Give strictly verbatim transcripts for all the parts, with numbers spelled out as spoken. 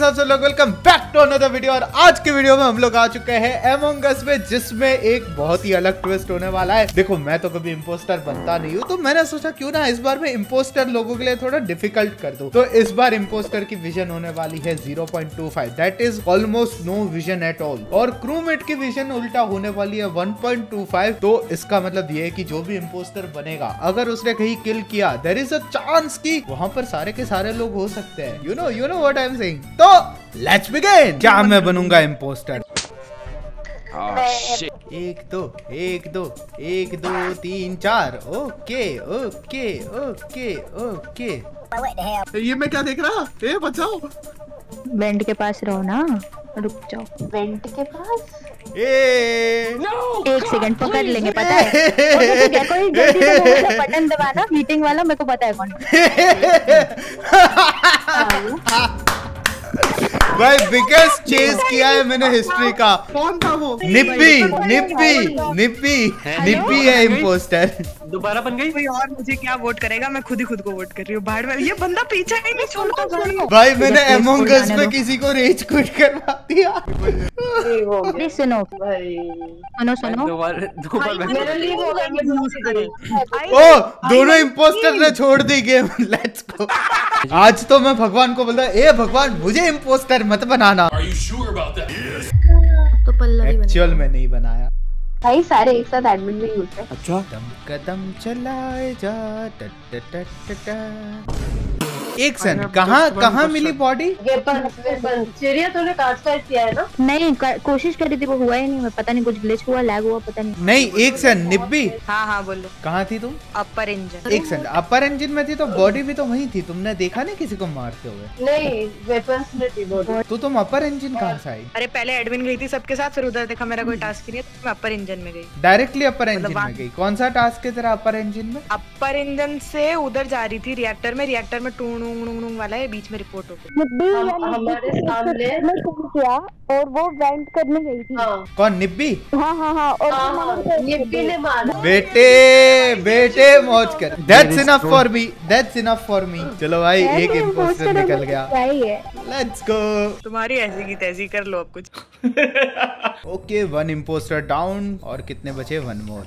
सब लोग welcome back to another video. और आज के वीडियो में हम लोग आ चुके हैं अमंग अस में, जिसमें एक बहुत ही अलग ट्विस्ट होने वाला है। देखो मैं तो कभी इम्पोस्टर बनता नहीं हूँ, तो मैंने सोचा क्यों ना इस बार मैं इम्पोस्टर लोगों के लिए थोड़ा डिफिकल्ट कर दूं। तो इस बार इम्पोस्टर की विजन होने वाली है zero point two five, that is almost no vision at all. और क्रूमेट की विजन उल्टा होने वाली है वन पॉइंट टू फाइव। तो इसका मतलब ये है कि जो भी इम्पोस्टर बनेगा, अगर उसने कहीं किल किया, देयर इज अ चांस कि वहां पर सारे के सारे लोग हो सकते हैं। You know you know what I am saying. तो लेट्स बिगिन। क्या मैं बनूंगा इम्पोस्टर? एक दो एक दो एक दो तीन चार। Okay okay okay okay. ये मैं क्या देख रहा? ए बचाओ। वेंट के पास रहो ना, रुक जाओ। वेंट के पास ए no! एक सेकंड पकड़ लेंगे, पता है। ओके ठीक है, कोई जल्दी से वो वाला बटन दबाना, मीटिंग वाला, मेरे को पता है कौन। भाई बिगेस्ट चेज किया है मैंने हिस्ट्री का। कौन था वो? निप्पी निप्पी निप्पी निप्पी है इम्पोस्टर। दोबारा बन गई। कोई और मुझे क्या वोट करेगा? मैं खुद ही खुद को वोट कर रही हूँ। बाहर में ये बंदा पीछे ही नहीं छोड़ता भाई। भाई मैंने अमंग अस में किसी को रेज क्विट करवा दिया। प्लीज सुनो सुनो सुनो। ओ दोनों इम्पोस्टर ने छोड़ दी गेम। Let's go. आज तो मैं भगवान को बोलता, ए भगवान मुझे इम्पोस्टर मत बनाना। तो पल्लवी एक्चुअल में नहीं बनाया भाई, सारे एक साथ एडमिन में यूज है। अच्छा कदम कदम चलाए जा। ट ट ट ट ट। एक सेकंड, कहाँ कहाँ मिली बॉडी? चिड़िया तूने ट्रांसफर किया है ना? नहीं, कोशिश करी थी, वो हुआ ही नहीं। मैं पता नहीं, कुछ ग्लिच हुआ, लैग हुआ, पता नहीं। नहीं एक सेकंड, निब्बी हाँ हाँ बोलो। कहाँ थी तुम? Upper engine. एक सेकंड, अपर इंजन में थी तो बॉडी भी तो वहीं थी। तुमने देखा नहीं किसी को मारते हुए? नहीं, वेपन्स में थी बॉडी। तो तुम अपर इंजन कहाँ से आई? अरे पहले एडमिन गई थी सबके साथ, फिर उधर देखा मेरा कोई टास्क नहीं है तो मैं अपर इंजन में गई। डायरेक्टली अपर इंजन में गई? कौन सा टास्क है तेरा अपर इंजन में? अपर इंजन से उधर जा रही थी रिएक्टर में। रिएक्टर में टूंग टूंग टूंग वाला है, बीच में रिपोर्ट हो गई। हमारे सामने किया और वो वेंट करने गई थी। हाँ। कौन? निब्बी? हाँ हाँ हाँ। और निब्बी ने मारा। बेटे बेटे मौज कर। That's enough for me. That's enough for me. चलो भाई एक इम्पोस्टर निकल गया। Let's go. तुम्हारी ऐसी की तैसी कर लो अब कुछ। Okay one impostor down. और कितने बचे? One more.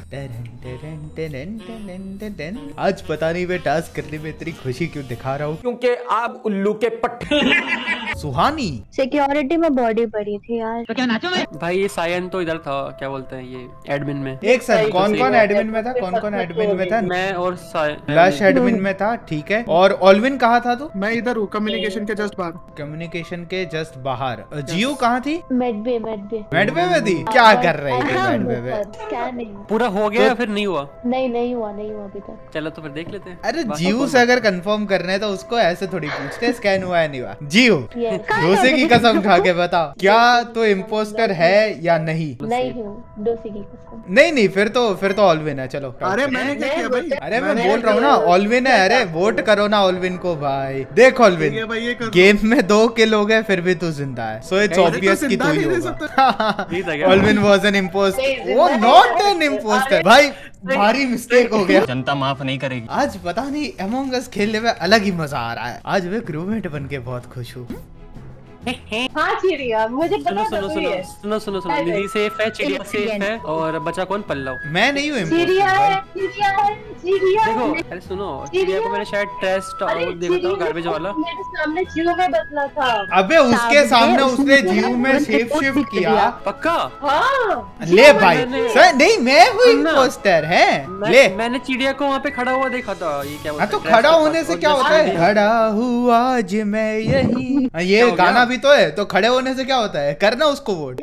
आज पता नहीं मैं टास्क करने में इतनी खुशी क्यों दिखा रहा हूँ, क्योंकि आप उल्लू के पट्टे। सुहानी सिक्योरिटी में बॉडी पड़ी थी यार। तो क्या नाचो मैं? भाई ये सायन तो इधर था, क्या बोलते हैं ये एडमिन में। एक सेकंड, कौन कौन एडमिन में था? कौन कौन एडमिन में था? मैं और सायन। लश एडमिन में था, ठीक है। और ऑलविन कहाँ था तू? मैं इधर हूँ, कम्युनिकेशन के जस्ट बाहर। कम्युनिकेशन के जस्ट बाहर। जियो कहाँ थी? मेडबे मेडबे मेडबे में थी। क्या कर रही थी मेडबे में? क्या नहीं, पूरा हो गया फिर नहीं हुआ? नहीं नहीं हुआ नहीं हुआ अभी तक। चलो तो फिर देख लेते हैं। अरे जियो से अगर कंफर्म करना है तो उसको ऐसे थोड़ी पूछते स्कैन हुआ है नहीं हुआ। जियो डोसे की कसम खा के बता, क्या तो इम्पोस्टर है या नहीं? नहीं हूँ, डोसी की कसम। नहीं नहीं फिर तो फिर तो ऑलविन है। चलो अरे मैंने क्या किया भाई? अरे मैं बोल रहा हूँ ना ऑलविन है। अरे वोट करो ना ऑलविन को भाई। देख ऑलविन, गेम में दो किल हो गए फिर भी तू जिंदा है, सो इट्स ऑब्वियस कि तू ही होगा। ऑलविन वाज एन इम्पोस्टर, वो नॉट एन इम्पोस्टर। भाई भारी मिस्टेक हो गया, जनता माफ नहीं करेगी। आज पता नहीं अमंग अस खेलने में अलग ही मजा आ रहा है। आज मैं क्रूमेट बन के बहुत खुश हूँ। हाँ चिड़िया, मुझे सुनो सुनो सुनो सुनो सुनो सुनो निधि सेफ है, चिड़िया सेफ है, और बचा कौन? पल्लव। मैं नहीं हूँ चिड़िया है, चिड़िया है, चिड़िया। देखो अरे सुनो, चिड़िया को मैंने शायद टेस्ट देखा था, गार्बेज वाला। मेरे सामने जियो में बदला था। अबे उसके सामने उसने जियो में शेप शिफ्ट किया। पक्का? हाँ ले भाई सर, नहीं मैं हूँ इम्पोस्टर है। ले मैंने चिड़िया को वहाँ पे खड़ा हुआ देखा था। ये क्या? हाँ तो खड़ा होने से क्या होता है? खड़ा हुआ आज मैं यही, ये गाना भी तो है, तो खड़े होने से क्या होता है? करना उसको वोट।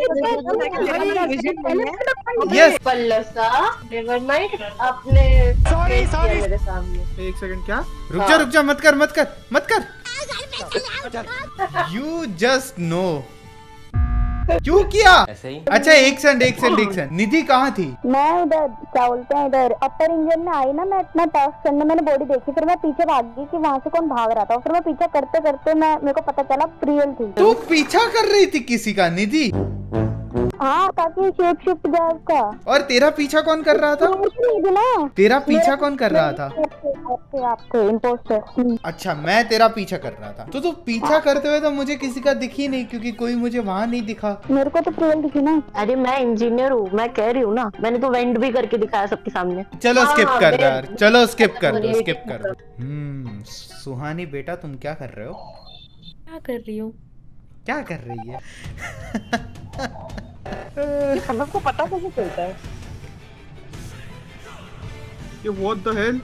यस पल्लसा नेवर माइंड, आपने सॉरी सॉरी मेरे सामने। एक सेकंड, क्या? रुक जा रुक जा, मत कर मत कर मत कर। यू जस्ट नो क्यों किया ऐसे ही। अच्छा एक सेकंड एक सेकंड एक सेकंड, निधि कहाँ थी? मैं इधर क्या बोलते हैं, इधर अपर इंजन में आई ना। मैं इतना टास्क करने, मैंने बॉडी देखी, फिर मैं पीछे भाग गई कि वहाँ से कौन भाग रहा था। फिर मैं पीछा करते करते मैं मेरे को पता चला प्रियल थी। तू पीछा कर रही थी किसी का? निधि हाँ ताकि शेप शिफ्ट जाए उसका। और तेरा पीछा कौन कर रहा था? ना तेरा पीछा कौन कर रहा था? आपके आपके इम्पोस्टर। अच्छा मैं तेरा पीछा कर रहा था। तो तू पीछा करते हुए तो मुझे किसी का दिख ही नहीं, क्योंकि कोई मुझे वहाँ नहीं दिखा। मेरे को तो प्रियल दिखी ना। अरे मैं इंजीनियर हूँ, मैं कह रही हूँ ना, मैंने तो वेंट भी करके दिखाया सबके सामने। चलो स्किप हाँ, कर दो मैं- यार, चलो स्किप कर दो, और ये स्किप skip कर दो। हम्म सुहानी बेटा तुम क्या कर रहे हो? क्या कर रही हूँ? क्या कर रही है? सबको पता कैसे चलता है? ये व्हाट द हेल?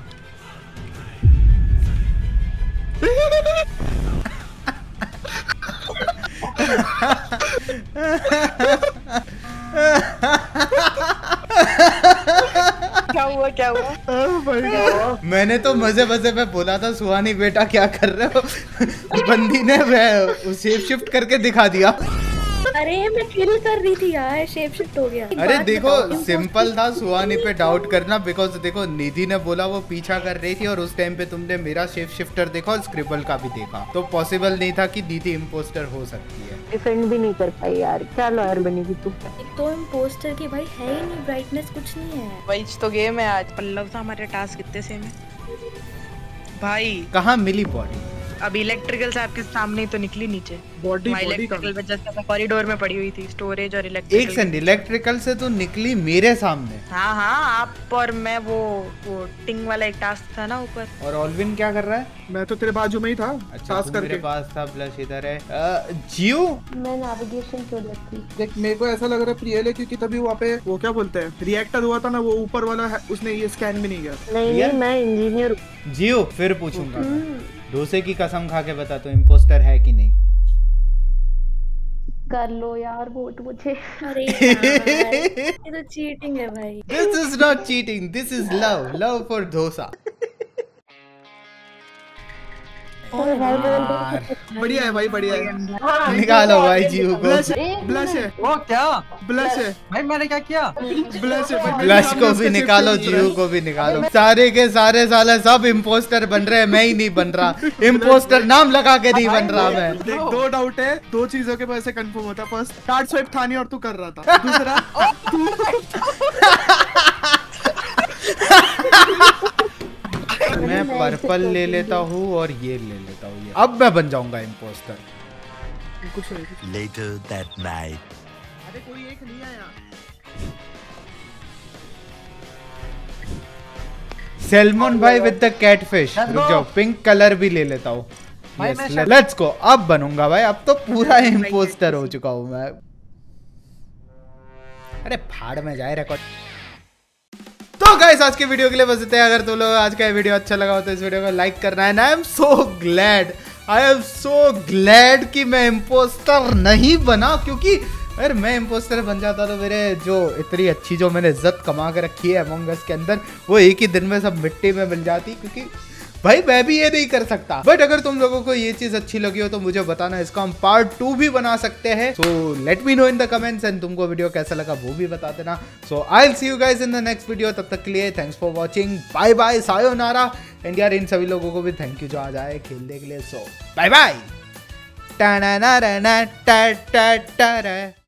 क्या हुआ क्या हुआ? Oh my God. मैंने तो मजे मजे में बोला था सुहानी बेटा क्या कर रहे हो, बंदी ने वह शेप शिफ्ट करके दिखा दिया। अरे मैं किल कर रही थी यार, शेप शिफ्ट हो गया। अरे देखो सिंपल था सुहानी पे डाउट करना, बिकॉज देखो निधि ने बोला वो पीछा कर रही थी और उस टाइम पे तुमने मेरा शेप शिफ्टर देखा और स्क्रिबल का भी देखा, तो पॉसिबल नहीं था कि निधि इम्पोस्टर हो सकती है। डिफेंड भी नहीं कर पाई यार, क्या लॉयर बनेगी तू? एक तो इम्पोस्टर की भाई है ही नहीं, ब्राइटनेस कुछ नहीं है। वही तो गेम है आज। पल्लव था हमारे टास्क कितने सेम है भाई। कहाँ मिली बॉडी? अब इलेक्ट्रिकल साहब के सामने ही तो निकली नीचे। बॉडी बॉडी इलेक्ट्रिकल में जस्ट कॉरिडोर में पड़ी हुई थी, स्टोरेज और एक इलेक्ट्रिकल। सेकंड, इलेक्ट्रिकल से तो निकली मेरे सामने। हाँ हाँ आप और मैं, वो वो टिंग वाला एक टास्क था ना ऊपर। और ऑलविन क्या कर रहा है? मैं तो तेरे बाजू में ही था। अच्छा टास्क तू करके। मेरे पास था, ब्लश इधर है। अ, जियो मैं नेविगेशन क्यों देखती? देख मेरे को ऐसा लग रहा है प्रियल है, क्योंकि तभी वहाँ पे वो क्या बोलते हैं रिएक्टर हुआ था ना, वो ऊपर वाला है, उसने ये स्कैन भी नहीं किया। नहीं यार? नहीं मैं इंजीनियर हूँ। जियो फिर पूछूंगा। डोसे की कसम खा के बता तो इम्पोस्टर है कि नहीं? कर लो यार वोट मुझे। अरे यार, ये तो चीटिंग है भाई। This is not cheating, this is love, love for dosa. अरे भाई बोल दो। यार, बढ़िया है भाई, बढ़िया है। हाँ, निकालो भाई जियो को। ब्लश ब्लश है, वो क्या ब्लश है, भाई, मैंने क्या किया? ब्लश है। ब्लश को भी निकालो, जियो को भी निकालो। सारे के सारे साले सब इम्पोस्टर बन रहे हैं, मैं ही नहीं बन रहा। इम्पोस्टर नाम लगा के नहीं बन रहा मैं। देख दो डाउट है, दो चीजों के वजह से कंफर्म होता है। फर्स्ट कार्ड स्वाइप था नहीं और तू कर रहा था। दूसरा मैं पर्पल ले लेता हूँ और ये ले लेता हूँ, ये अब मैं बन जाऊंगा इम्पोस्टर। कुछ नहीं। Later that night. अरे कोई एक नहीं आया। सेल्मन भाई विद द कैटफिश। रुक जाओ, पिंक कलर भी ले लेता हूँ। लेट्स गो, अब बनूंगा भाई, अब तो पूरा इम्पोस्टर हो चुका हूँ मैं। अरे फाड़ में जाए रिकॉर्ड। तो गाइस आज के वीडियो के लिए बस इतना। अगर तुम लोग आज का वीडियो अच्छा लगा हो तो इस वीडियो को लाइक करना है। I am so glad, I am so glad कि मैं इम्पोस्टर नहीं बना, क्योंकि अगर मैं इम्पोस्टर बन जाता तो मेरे जो इतनी अच्छी जो मैंने इज्जत कमा के रखी है अमंग अस के अंदर, वो एक ही दिन में सब मिट्टी में मिल जाती, क्योंकि भाई मैं भी ये नहीं कर सकता। बट अगर तुम लोगों को ये चीज अच्छी लगी हो तो मुझे बताना, इसका हम पार्ट टू भी बना सकते हैं। So let me know in the comments, and तुमको वीडियो कैसा लगा वो भी बता देना। So I will see you guys in the next video. तब तक के लिए thanks for watching, bye bye, सायोनारा। एंड यार इन सभी लोगों को भी थैंक यू जो आज आए खेलने के लिए। So bye bye.